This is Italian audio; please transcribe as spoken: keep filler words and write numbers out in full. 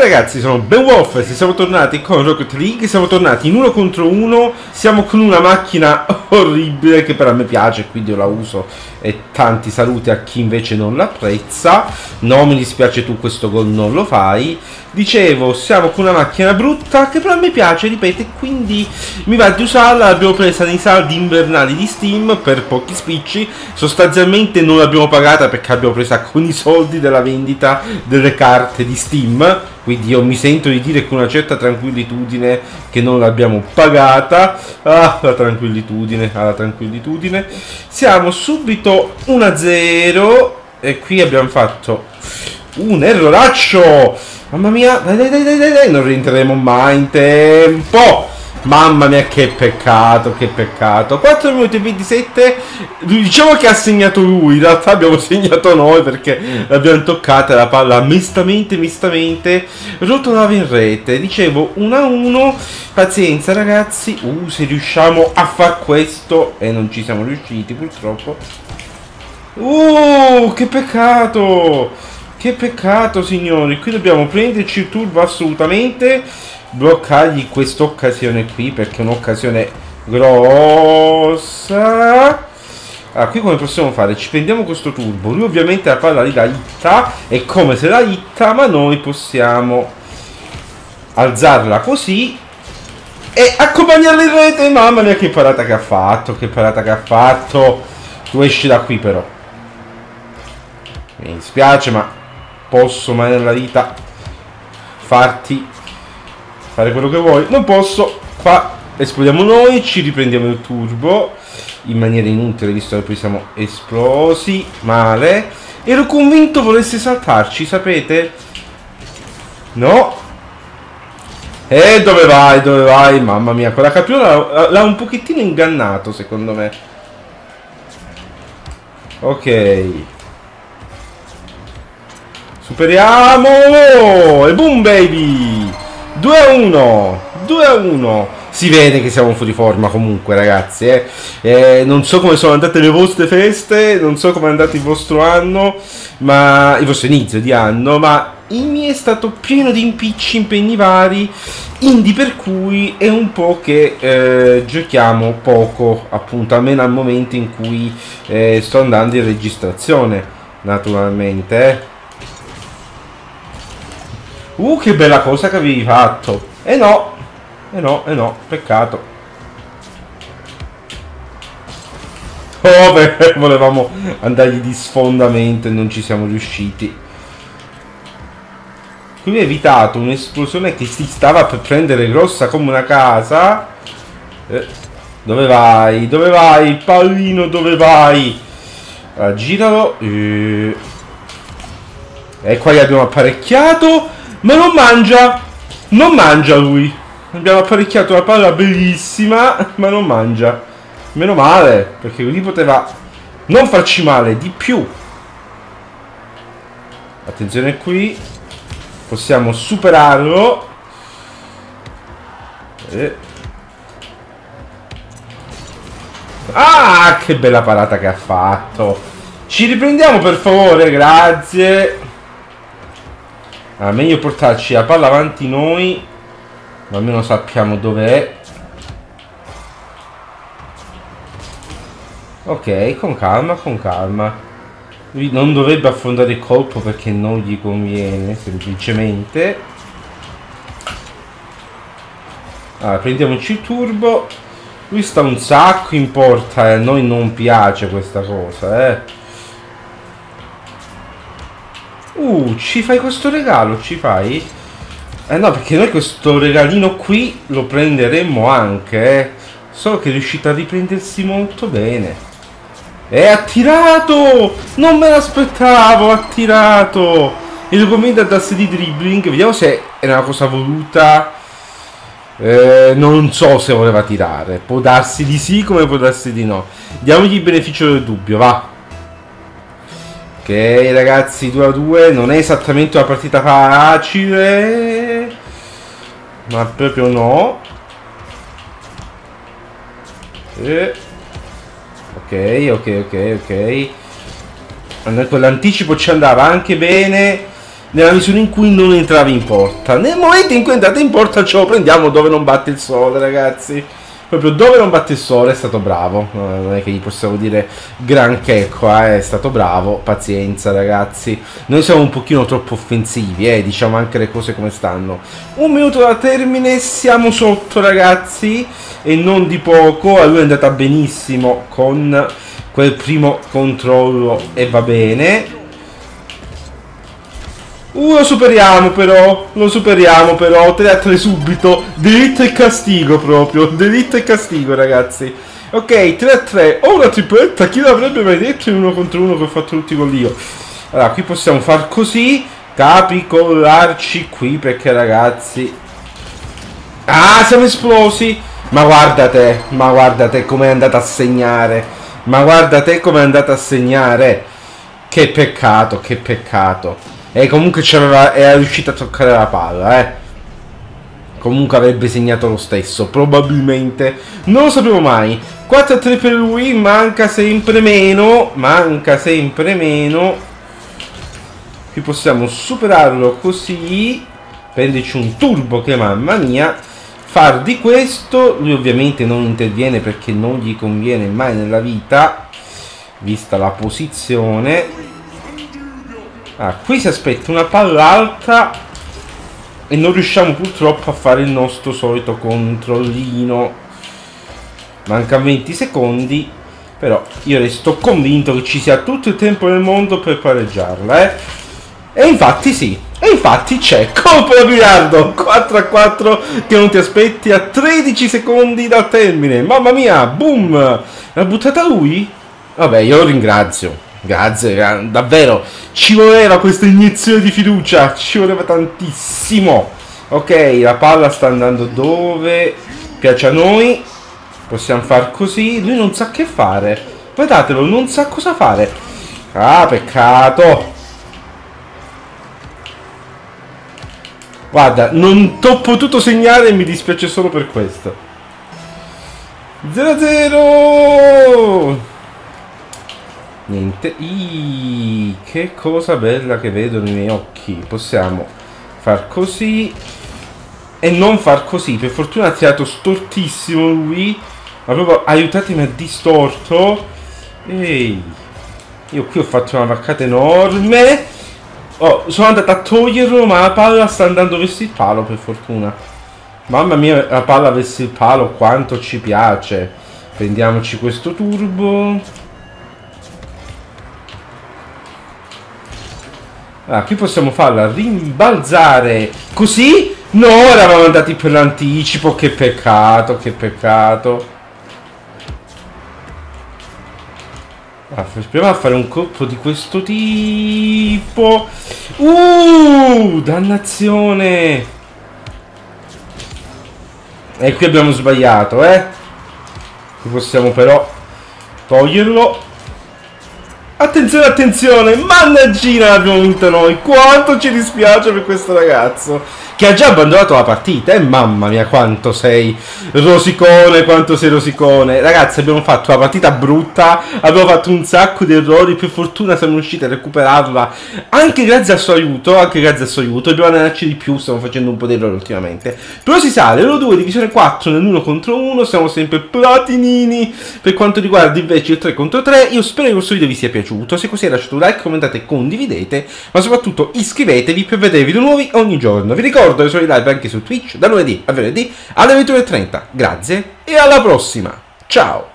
ragazzi, sono Beowulf e siamo tornati con Rocket League, siamo tornati in uno contro uno, siamo con una macchina orribile che però a me piace, quindi io la uso e tanti saluti a chi invece non l'apprezza. No, mi dispiace, tu questo gol non lo fai. Dicevo, siamo con una macchina brutta che però a me piace, ripeto, quindi mi va di usarla. L'abbiamo presa nei saldi invernali di Steam per pochi spicci, sostanzialmente non l'abbiamo pagata perché l'abbiamo presa con i soldi della vendita delle carte di Steam, quindi io mi sento di dire con una certa tranquillitudine che non l'abbiamo pagata. Ah, la tranquillitudine, ah, la tranquillitudine. Siamo subito uno a zero e qui abbiamo fatto un erroraccio. Mamma mia, dai dai dai dai dai, dai. Non rientreremo mai in tempo. Mamma mia, che peccato, che peccato. quattro minuti e ventisette. Diciamo che ha segnato lui, in realtà abbiamo segnato noi perché l'abbiamo toccata la palla mestamente, mestamente rotolava in rete. Dicevo uno a uno. Pazienza ragazzi. Uh, se riusciamo a far questo, e non ci siamo riusciti purtroppo. Uh, che peccato. Che peccato signori. Qui dobbiamo prenderci il turbo assolutamente, bloccargli questa occasione qui perché è un'occasione grossa. Ah, qui come possiamo fare? Ci prendiamo questo turbo, lui ovviamente la palla lì la hitta, è come se la hitta, ma noi possiamo alzarla così e accompagnarla in rete. Mamma mia, che parata che ha fatto, che parata che ha fatto. Tu esci da qui però, mi dispiace ma posso mai nella vita farti fare quello che vuoi, non posso. Qua esplodiamo noi, ci riprendiamo il turbo in maniera inutile visto che poi siamo esplosi male. Ero convinto volesse saltarci, sapete? No. E dove vai, dove vai? Mamma mia, quella capriola l'ha un pochettino ingannato secondo me. Ok, superiamo e boom baby, due a uno, due a uno. Si vede che siamo fuori forma comunque ragazzi, eh. Eh, non so come sono andate le vostre feste, non so come è andato il vostro anno, ma il vostro inizio di anno, ma il mio è stato pieno di impicci, impegni vari, indi per cui è un po' che eh, giochiamo poco, appunto, almeno al momento in cui eh, sto andando in registrazione, naturalmente. Eh. Uh, che bella cosa che avevi fatto! E eh no, e eh no, e eh no, peccato. Oh, beh, volevamo andargli di sfondamento e non ci siamo riusciti. Qui ho evitato un'esplosione che si stava per prendere grossa come una casa. Eh, dove vai? Dove vai? Pallino, dove vai? Allora, giralo. Eh. E qua gli abbiamo apparecchiato. Ma non mangia. Non mangia lui. Abbiamo apparecchiato una palla bellissima, ma non mangia. Meno male, perché lui poteva non farci male di più. Attenzione qui. Possiamo superarlo. Eh. Ah, che bella parata che ha fatto. Ci riprendiamo per favore, grazie. Ah, meglio portarci la palla avanti noi, ma almeno sappiamo dov'è. Ok, con calma, con calma. Lui non dovrebbe affrontare il colpo perché non gli conviene, semplicemente. Allora, prendiamoci il turbo. Lui sta un sacco in porta e a noi non piace questa cosa, eh. Uh, ci fai questo regalo, ci fai? Eh no, perché noi questo regalino qui lo prenderemmo anche, eh. Solo che è riuscito a riprendersi molto bene. E ha tirato! Non me l'aspettavo, ha tirato! Il documento a tasse di dribbling, vediamo se è una cosa voluta. Eh, non so se voleva tirare, può darsi di sì come può darsi di no. Diamogli il beneficio del dubbio, va. Ok ragazzi, due a due, non è esattamente una partita facile, ma proprio no. Eh. Ok, ok, ok, ok. Quell'anticipo ci andava anche bene. nella misura in cui non entrava in porta. Nel momento in cui entrate in porta ce lo prendiamo dove non batte il sole, ragazzi. Proprio dove non batte il sole è stato bravo. Non è che gli possiamo dire granché qua, è stato bravo. Pazienza, ragazzi. Noi siamo un pochino troppo offensivi, eh. Diciamo anche le cose come stanno. Un minuto da termine, siamo sotto, ragazzi. E non di poco. A lui è andata benissimo con quel primo controllo e va bene. Uh, lo superiamo però, lo superiamo però, tre a tre subito, delitto e castigo proprio, delitto e castigo, ragazzi. Ok, tre a tre, oh una tripletta, chi l'avrebbe mai detto in uno contro uno che ho fatto tutti con l'io. Allora, qui possiamo far così, capicollarci qui perché, ragazzi... Ah, siamo esplosi! Ma guarda te, ma guarda te come è andata a segnare, ma guarda te come è andata a segnare. Che peccato, che peccato. E comunque c'era, era riuscito a toccare la palla, eh. Comunque avrebbe segnato lo stesso, probabilmente. Non lo sapremo mai. quattro a tre per lui, manca sempre meno. Manca sempre meno. Qui possiamo superarlo così. Prenderci un turbo che mamma mia. Far di questo. Lui ovviamente non interviene perché non gli conviene mai nella vita. Vista la posizione. Ah, qui si aspetta una palla alta e non riusciamo purtroppo a fare il nostro solito controllino. Mancano venti secondi, però io resto convinto che ci sia tutto il tempo nel mondo per pareggiarla, eh. E infatti sì, e infatti c'è colpo da biliardo, quattro a quattro che non ti aspetti a tredici secondi dal termine. Mamma mia, boom! L'ha buttata lui? Vabbè, io lo ringrazio. Grazie, davvero, ci voleva questa iniezione di fiducia, ci voleva tantissimo. Ok, la palla sta andando dove piace a noi. Possiamo far così, lui non sa che fare. Guardatelo, non sa cosa fare. Ah, peccato. Guarda, non t'ho potuto segnare e mi dispiace solo per questo. zero a zero. Niente. Iii, che cosa bella che vedo nei miei occhi. Possiamo far così e non far così. Per fortuna ha tirato stortissimo lui. Ma proprio aiutatemi a distorto. Ehi, io qui ho fatto una vaccata enorme. Oh, sono andato a toglierlo, ma la palla sta andando verso il palo, per fortuna. Mamma mia, la palla verso il palo, quanto ci piace. Prendiamoci questo turbo. Ah, qui possiamo farla rimbalzare. Così? No, eravamo andati per l'anticipo. Che peccato, che peccato. Ah, proviamo a fare un colpo di questo tipo. Uh, dannazione. E qui abbiamo sbagliato, eh. Qui possiamo però toglierlo. Attenzione, attenzione, mannaggina, l'abbiamo vinto noi. Quanto ci dispiace per questo ragazzo che ha già abbandonato la partita. E eh, mamma mia, quanto sei rosicone, quanto sei rosicone. Ragazzi, abbiamo fatto una partita brutta, abbiamo fatto un sacco di errori. Per fortuna siamo riusciti a recuperarla anche grazie al suo aiuto, anche grazie al suo aiuto. Dobbiamo allenarci di più, stiamo facendo un po' di errori ultimamente. Però si sale, loro due, divisione quattro nell'uno contro uno. Siamo sempre platinini. Per quanto riguarda invece il tre contro tre, io spero che questo video vi sia piaciuto. Se così lasciate un like, commentate e condividete, ma soprattutto iscrivetevi per vedere video nuovi ogni giorno. Vi ricordo che sono in live anche su Twitch da lunedì a venerdì alle ventuno e trenta. Grazie e alla prossima. Ciao!